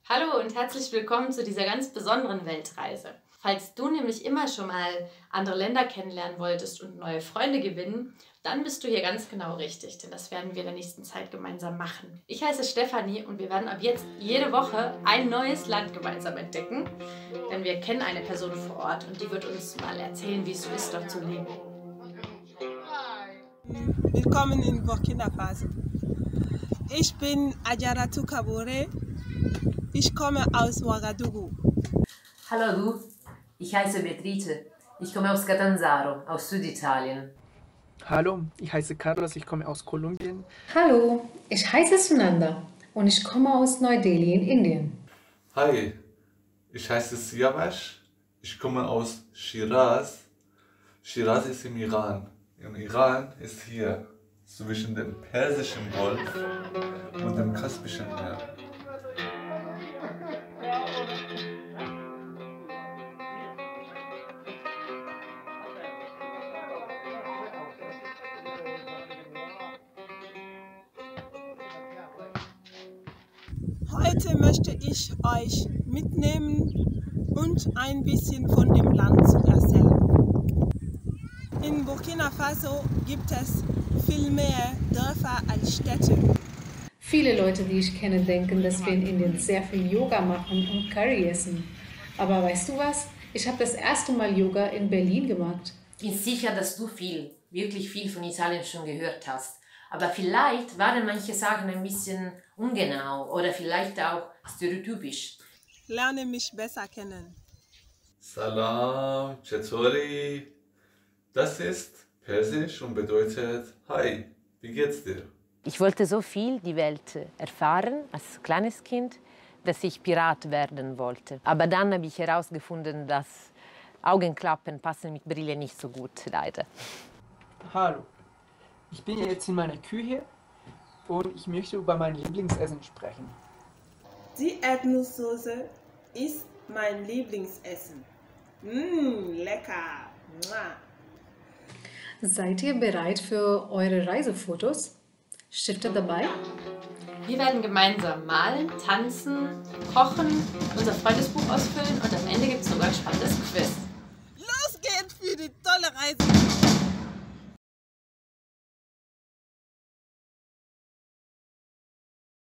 Hallo und herzlich willkommen zu dieser ganz besonderen Weltreise. Falls du nämlich immer schon mal andere Länder kennenlernen wolltest und neue Freunde gewinnen, dann bist du hier ganz genau richtig, denn das werden wir in der nächsten Zeit gemeinsam machen. Ich heiße Stefanie und wir werden ab jetzt jede Woche ein neues Land gemeinsam entdecken, denn wir kennen eine Person vor Ort und die wird uns mal erzählen, wie es so ist, dort zu leben. Willkommen in Burkina Faso. Ich bin Adjaratou Kabore. Ich komme aus Ouagadougou. Hallo du, ich heiße Beatrice. Ich komme aus Catanzaro, aus Süditalien. Hallo, ich heiße Carlos, ich komme aus Kolumbien. Hallo, ich heiße Sunanda und ich komme aus Neu-Delhi in Indien. Hi, ich heiße Siavash, ich komme aus Shiraz. Shiraz ist im Iran. Im Iran ist hier zwischen dem Persischen Golf und dem Kaspischen Meer. Heute möchte ich euch mitnehmen und ein bisschen von dem Land erzählen. In Burkina Faso gibt es viel mehr Dörfer als Städte. Viele Leute, die ich kenne, denken, dass wir in Indien sehr viel Yoga machen und Curry essen. Aber weißt du was? Ich habe das erste Mal Yoga in Berlin gemacht. Ich bin sicher, dass du wirklich viel von Italien schon gehört hast. Aber vielleicht waren manche Sachen ein bisschen ungenau oder vielleicht auch stereotypisch. Lerne mich besser kennen. Salam, Chetori. Das ist Persisch und bedeutet Hi, wie geht's dir? Ich wollte so viel die Welt erfahren als kleines Kind, dass ich Pirat werden wollte. Aber dann habe ich herausgefunden, dass Augenklappen passen mit Brille nicht so gut, leider. Hallo, ich bin jetzt in meiner Küche und ich möchte über mein Lieblingsessen sprechen. Die Erdnusssoße ist mein Lieblingsessen. Lecker! Mua. Seid ihr bereit für eure Reisefotos? Stifte dabei? Wir werden gemeinsam malen, tanzen, kochen, unser Freundesbuch ausfüllen und am Ende gibt es sogar ein spannendes Quiz. Los geht's für die tolle Reise!